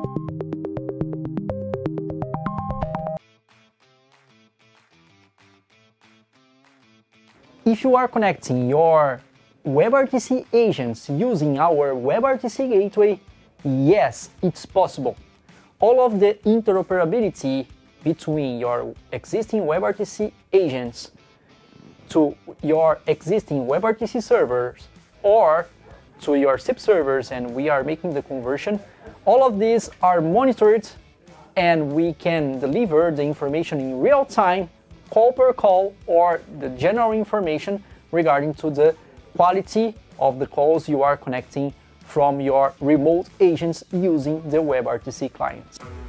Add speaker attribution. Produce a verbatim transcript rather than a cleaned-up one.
Speaker 1: If you are connecting your WebRTC agents using our WebRTC gateway, yes, it's possible. All of the interoperability between your existing WebRTC agents to your existing WebRTC servers or to your S I P servers, and we are making the conversion, all of these are monitored and we can deliver the information in real time, call per call, or the general information regarding to the quality of the calls you are connecting from your remote agents using the WebRTC clients.